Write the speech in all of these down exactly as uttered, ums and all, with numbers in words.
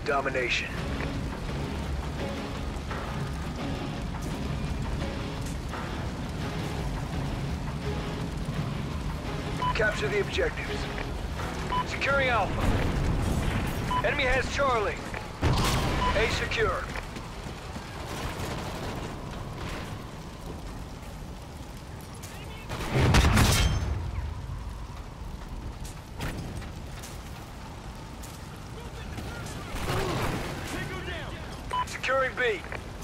domination. Capture the objectives. Securing Alpha. Enemy has Charlie. A secure. Securing B.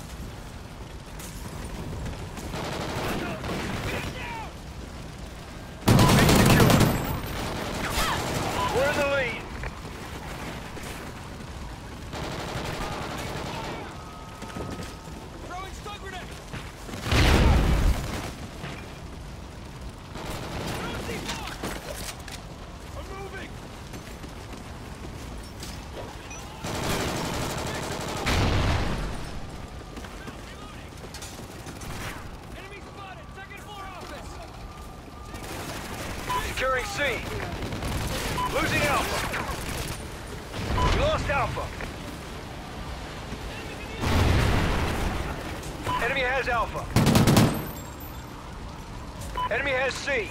We're in the lead. Throwing stun grenade. I'm moving. Enemy spotted. Second floor office. Securing C. Losing Alpha. We lost Alpha. Enemy has Alpha. Enemy has C.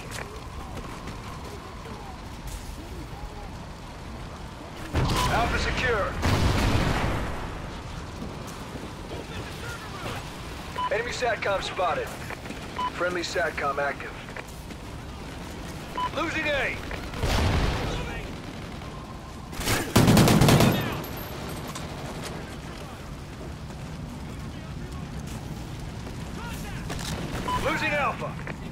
Alpha secure. Enemy SATCOM spotted. Friendly SATCOM active. Losing A. Losing Alpha.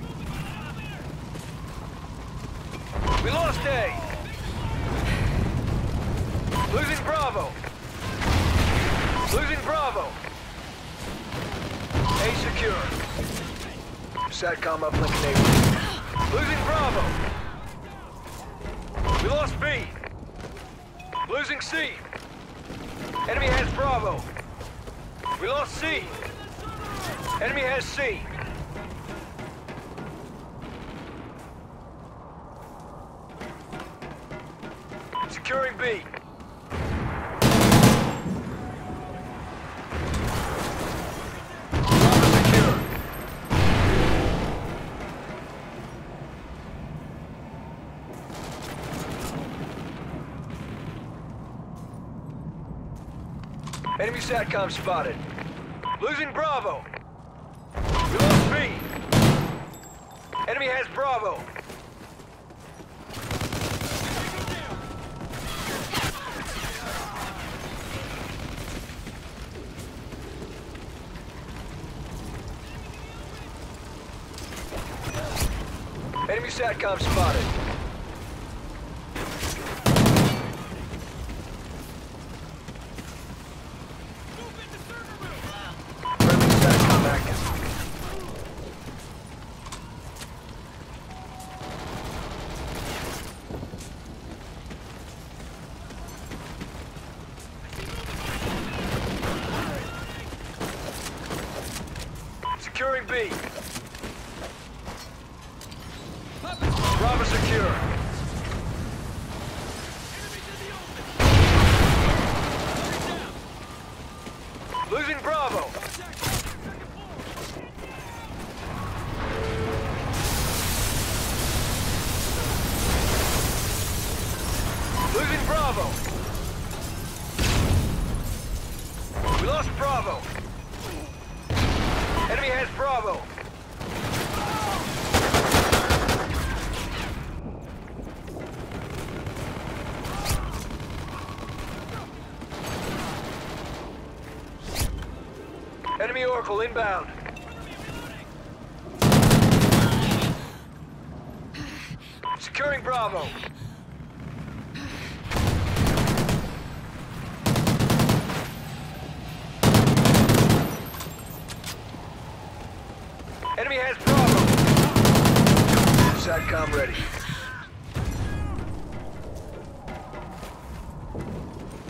We lost A. Losing Bravo. Losing Bravo. A secure. SATCOM uplink enabled. Losing Bravo. We lost B. Losing C. Enemy has Bravo. We lost C. Enemy has C. Securing B. Bravo secure. Enemy SATCOM spotted. Losing Bravo. We lost B. Enemy has Bravo. Enemy SATCOM spotted. Friendly SATCOM active. Securing B. Bravo secure. Losing Bravo. Losing Bravo. We lost Bravo. Enemy has Bravo. Enemy Oracle inbound. Securing Bravo. Enemy has Bravo. SATCOM ready.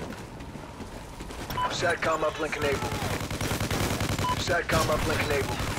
SATCOM uplink enabled. SATCOM uplink enabled.